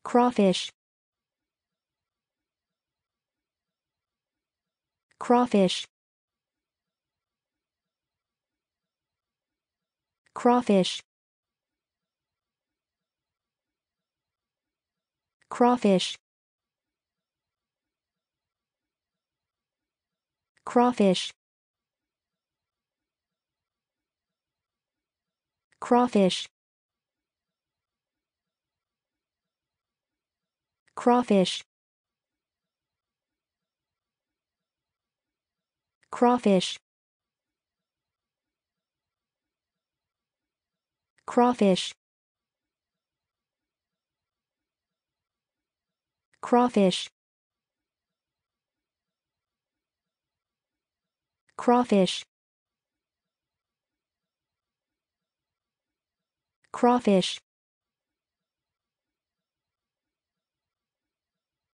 Crawfish. Crawfish. Crawfish. Crawfish. Crawfish. Crawfish. Crawfish. Crawfish. Crawfish. Crawfish. Crawfish. Crawfish.